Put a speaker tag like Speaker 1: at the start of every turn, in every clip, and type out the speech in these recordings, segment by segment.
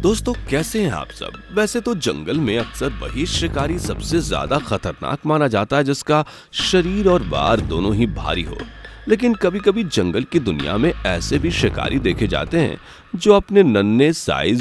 Speaker 1: दोस्तों कैसे हैं आप सब। वैसे तो जंगल में अक्सर वही शिकारी सबसे ज्यादा खतरनाक माना जाता है जिसका शरीर और वार दोनों ही भारी हो। लेकिन कभी कभी जंगल की दुनिया में ऐसे भी शिकारी देखे जाते हैं जो अपने नन्हे साइज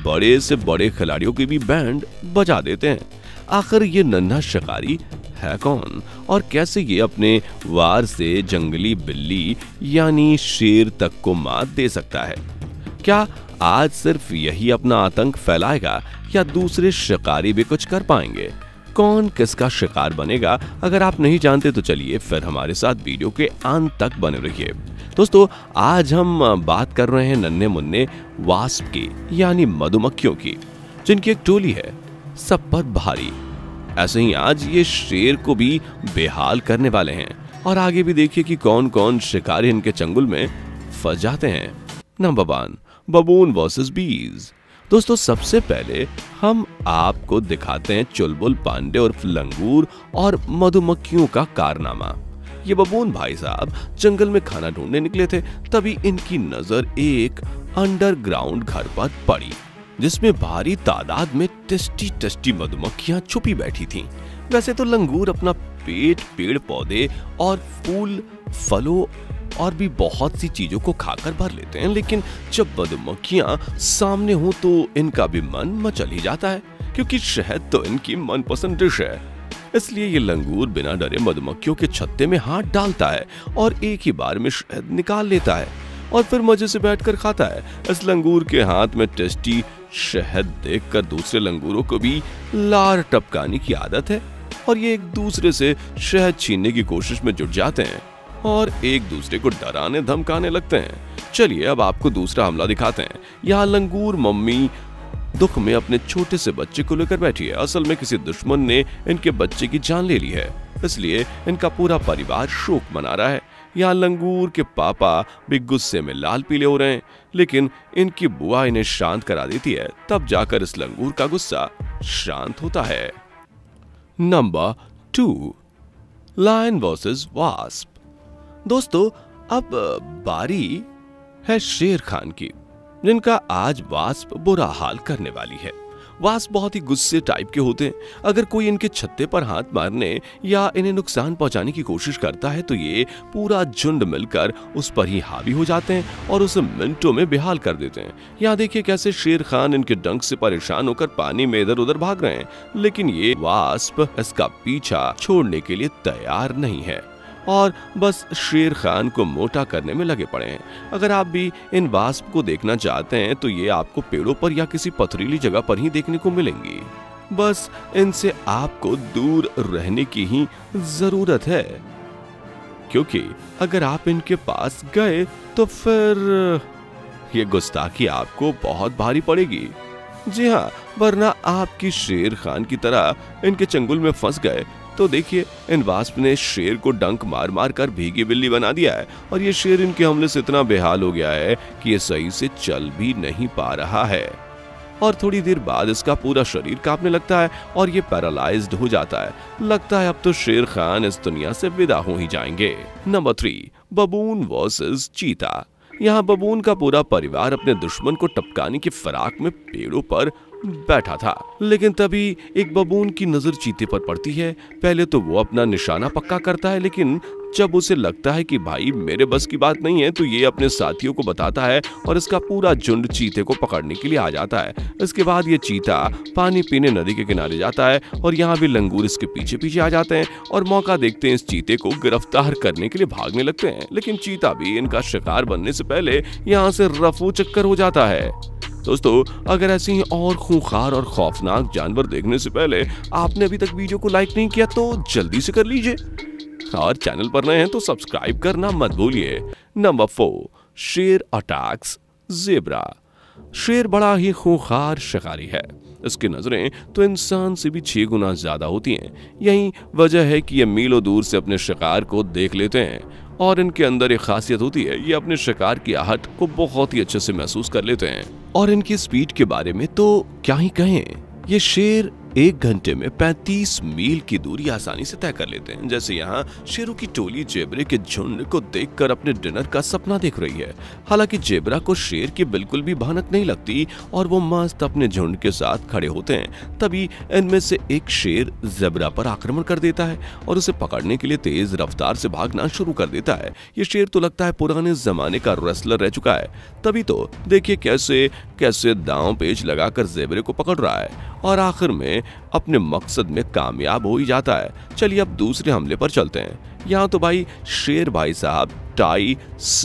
Speaker 1: से बड़े खिलाड़ियों की भी बैंड बजा देते हैं। आखिर ये नन्हा शिकारी है कौन और कैसे ये अपने वार से जंगली बिल्ली यानी शेर तक को मात दे सकता है। क्या आज सिर्फ यही अपना आतंक फैलाएगा या दूसरे शिकारी भी कुछ कर पाएंगे? कौन किसका शिकार बनेगा? अगर आप नहीं जानते तो चलिए फिर हमारे साथ वीडियो के अंत तक बने रहिए। दोस्तों आज हम बात कर रहे हैं नन्हे मुन्ने वास्प की यानी मधुमक्खियों की, जिनकी एक टोली है सब पर भारी। ऐसे ही आज ये शेर को भी बेहाल करने वाले हैं और आगे भी देखिए कि कौन कौन शिकारी इनके चंगुल में फंस जाते हैं। नंबर 1, बबून वर्सेस बीज। दोस्तों सबसे पहले हम आपको दिखाते हैं चुलबुल पांडे उर्फ लंगूर और मधुमक्खियों का कारनामा। ये बबून भाई साहब जंगल में खाना ढूंढने निकले थे, तभी इनकी नजर एक अंडरग्राउंड घर पर पड़ी जिसमें भारी तादाद में टेस्टी मधुमक्खियां छुपी बैठी थीं। वैसे तो लंगूर अपना पेट पेड़ पौधे और फूल फलों और भी बहुत सी चीजों को खाकर भर लेते हैं, लेकिन जब मधुमक्खियां सामने हो तो इनका भी मन मचल ही जाता है, क्योंकि शहद तो इनकी मनपसंद डिश है। इसलिए ये लंगूर बिना डरे मधुमक्खियों के छत्ते में हाथ डालता है और एक ही बार में शहद निकाल लेता है और फिर मजे से बैठकर खाता है। इस लंगूर के हाथ में टेस्टी शहद देखकर दूसरे लंगूरों को भी लार टपकाने की आदत है और ये एक दूसरे से शहद छीनने की कोशिश में जुट जाते हैं और एक दूसरे को डराने धमकाने लगते हैं। चलिए अब आपको दूसरा हमला दिखाते हैं। यहाँ लंगूर मम्मी दुख में अपने छोटे से बच्चे को लेकर बैठी है। असल में किसी दुश्मन ने इनके बच्चे की जान ले ली है, इसलिए इनका पूरा परिवार शोक मना रहा है। यहाँ लंगूर के पापा भी गुस्से में लाल पीले हो रहे हैं, लेकिन इनकी बुआ इन्हें शांत करा देती है। तब जाकर इस लंगूर का गुस्सा शांत होता है। Number 2, lion versus wasp. दोस्तों अब बारी है शेर खान की, जिनका आज वास्प बुरा हाल करने वाली है। वास्प बहुत ही गुस्से टाइप के होते हैं। अगर कोई इनके छत्ते पर हाथ मारने या इन्हें नुकसान पहुंचाने की कोशिश करता है तो ये पूरा झुंड मिलकर उस पर ही हावी हो जाते हैं और उसे मिनटों में बेहाल कर देते हैं। यहाँ देखिए कैसे शेर खान इनके डंक से परेशान होकर पानी में इधर उधर भाग रहे हैं, लेकिन ये वास्प इसका पीछा छोड़ने के लिए तैयार नहीं है और बस शेर खान को मोटा करने में लगे पड़े हैं। अगर आप भी इन वास्प को देखना चाहते हैं तो ये आपको पेड़ों पर या किसी पथरीली जगह पर ही देखने को मिलेंगी। बस इनसे आपको दूर रहने की ही जरूरत है, क्योंकि अगर आप इनके पास गए तो फिर ये गुस्ताखी आपको बहुत भारी पड़ेगी। जी हाँ, वरना आपकी शेर खान की तरह इनके चंगुल में फंस गए तो देखिए इन वास्प ने शेर को डंक मार मार कर भीगी बिल्ली बना दिया है और ये शेर इनके हमले से इतना बेहाल हो गया है कि ये सही से चल भी नहीं पा रहा है और थोड़ी देर बाद इसका पूरा शरीर कांपने लगता है और ये पैरालाइज्ड हो जाता है। लगता है अब तो शेर खान इस दुनिया से विदा हो ही जाएंगे। नंबर 3, बबून वर्सेस चीता। यहाँ बबून का पूरा परिवार अपने दुश्मन को टपकाने की फिराक में पेड़ों पर बैठा था, लेकिन तभी एक बबून की नजर चीते पर पड़ती है। पहले तो वो अपना निशाना पक्का करता है, लेकिन जब उसे लगता है कि भाई मेरे बस की बात नहीं है तो ये अपने साथियों को बताता है और इसका पूरा झुंड चीते को पकड़ने के लिए आ जाता है। इसके बाद ये चीता पानी पीने नदी के किनारे जाता है और यहाँ भी लंगूर इसके पीछे पीछे आ जाते हैं और मौका देखते हैं इस चीते को गिरफ्तार करने के लिए भागने लगते हैं, लेकिन चीता भी इनका शिकार बनने से पहले यहाँ से रफू चक्कर हो जाता है। दोस्तों अगर ऐसे ही और खूंखार और खौफनाक जानवर देखने से पहले आपने अभी तक वीडियो को लाइक नहीं किया तो जल्दी से कर लीजिए और चैनल पर नए हैं तो सब्सक्राइब करना मत भूलिए। नंबर 4, शेर अटैक्स ज़ेब्रा। शेर बड़ा ही खूंखार शिकारी है। इसकी नजरें तो इंसान से भी 6 गुना ज्यादा होती हैं। यही वजह है कि ये मीलों दूर से अपने शिकार को देख लेते हैं और इनके अंदर एक खासियत होती है, ये अपने शिकार की आहट को बहुत ही अच्छे से महसूस कर लेते हैं। और इनकी स्पीड के बारे में तो क्या ही कहें, ये शेर 1 घंटे में 35 मील की दूरी आसानी से तय कर लेते हैं। जैसे यहाँ शेरों की टोली जेबरे के झुंड को देखकर अपने डिनर का सपना देख रही है। हालांकि जेबरा को शेर की बिल्कुल भी भनक नहीं लगती और वो मस्त अपने झुंड के साथ खड़े होते हैं। तभी इनमें से एक शेर जेबरा पर आक्रमण कर देता है और उसे पकड़ने के लिए तेज रफ्तार से भागना शुरू कर देता है। ये शेर तो लगता है पुराने जमाने का रेसलर रह चुका है। तभी तो देखिए कैसे कैसे दांव पेच लगाकर जेबरे को पकड़ रहा है और आखिर में अपने मकसद में कामयाब हो ही जाता है। चलिए अब दूसरे हमले पर चलते हैं। यहाँ तो भाई शेर भाई साहब टाई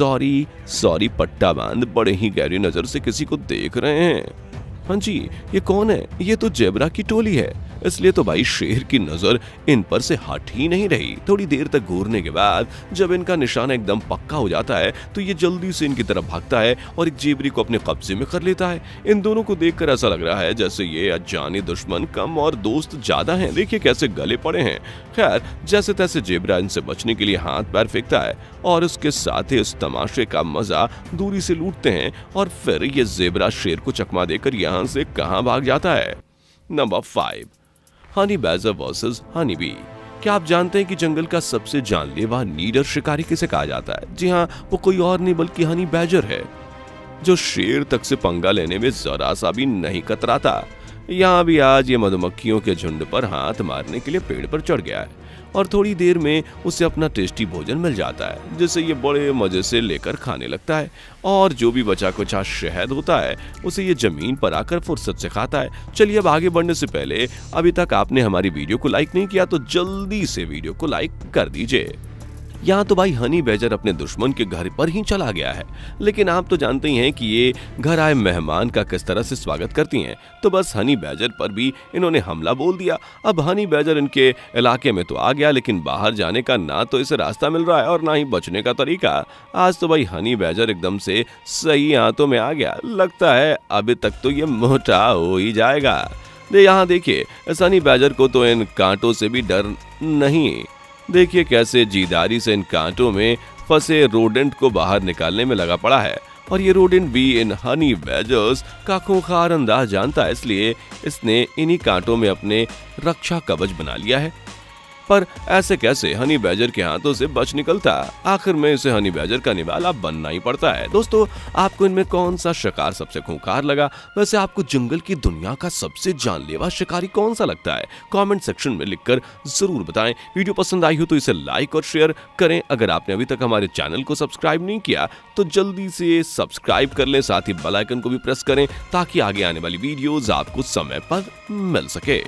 Speaker 1: सॉरी पट्टा बांध बड़े ही गहरी नजर से किसी को देख रहे हैं। हाँ जी, ये कौन है? ये तो जेबरा की टोली है। इसलिए तो भाई शेर की नजर इन पर से हट ही नहीं रही। थोड़ी देर तक घूरने के बाद जब इनका निशाना एकदम पक्का हो जाता है तो ये जल्दी से इनकी तरफ भागता है और एक जेबरी को अपने कब्जे में कर लेता है। इन दोनों को देखकर ऐसा लग रहा है जैसे ये अनजाने दुश्मन कम और दोस्त ज्यादा हैं। देखिए कैसे गले पड़े हैं। खैर जैसे तैसे जेबरा इनसे बचने के लिए हाथ पैर फेंकता है और उसके साथ ही इस तमाशे का मजा दूरी से लूटते हैं और फिर ये जेबरा शेर को चकमा देकर यहाँ से कहाँ भाग जाता है। Number 5, honey badger versus honey bee. क्या आप जानते हैं कि जंगल का सबसे जानलेवा नीडर शिकारी किसे कहा जाता है? जी हाँ, वो कोई और नहीं बल्कि हनी बैजर है, जो शेर तक से पंगा लेने में जरा सा भी नहीं कतराता। यहाँ भी आज ये मधुमक्खियों के झुंड पर हाथ मारने के लिए पेड़ पर चढ़ गया है और थोड़ी देर में उसे अपना टेस्टी भोजन मिल जाता है, जिसे ये बड़े मजे से लेकर खाने लगता है और जो भी बचा कुचा शहद होता है उसे ये जमीन पर आकर फुर्सत से खाता है। चलिए अब आगे बढ़ने से पहले अभी तक आपने हमारी वीडियो को लाइक नहीं किया तो जल्दी से वीडियो को लाइक कर दीजिए। यहाँ तो भाई हनी बैजर अपने दुश्मन के घर पर ही चला गया है, लेकिन आप तो जानते ही हैं कि ये घर आए मेहमान का किस तरह से स्वागत करती हैं। तो बस हनी बैजर पर भी इन्होंने हमला बोल दिया। अब हनी बैजर इनके इलाके में तो आ गया, लेकिन बाहर जाने का ना तो इसे रास्ता मिल रहा है और ना ही बचने का तरीका। आज तो भाई हनी बैजर एकदम से सही हाथों में आ गया। लगता है अभी तक तो ये मोटा हो ही जाएगा। यहाँ देखिए इस हनी बैजर को तो इन कांटों से भी डर नहीं। देखिए कैसे जीदारी से इन कांटों में फंसे रोडेंट को बाहर निकालने में लगा पड़ा है और ये रोडेंट भी इन हनी बैजर्स का खूंखार अंदाज जानता है, इसलिए इसने इन्हीं कांटों में अपने रक्षा कवच बना लिया है। पर ऐसे कैसे हनी बैजर के हाथों से बच निकलता? आखिर में इसे हनी बैजर का निवाला बनना ही पड़ता है। दोस्तों, आपको इनमें कौन सा शिकार सबसे खूंखार लगा? वैसे आपको जंगल की दुनिया का सबसे जानलेवा शिकारी कौन सा लगता है? कमेंट सेक्शन में लिखकर जरूर बताएं। वीडियो पसंद आई हो तो इसे लाइक और शेयर करें। अगर आपने अभी तक हमारे चैनल को सब्सक्राइब नहीं किया तो जल्दी से सब्सक्राइब कर लें, साथ ही बेल आइकन को भी प्रेस करें ताकि आगे आने वाली वीडियोज आपको समय पर मिल सके।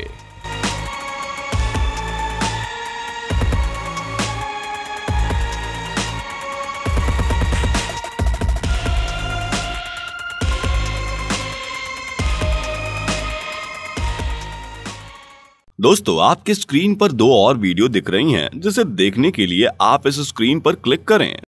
Speaker 1: दोस्तों, आपके स्क्रीन पर 2 और वीडियो दिख रही हैं, जिसे देखने के लिए आप इस स्क्रीन पर क्लिक करें।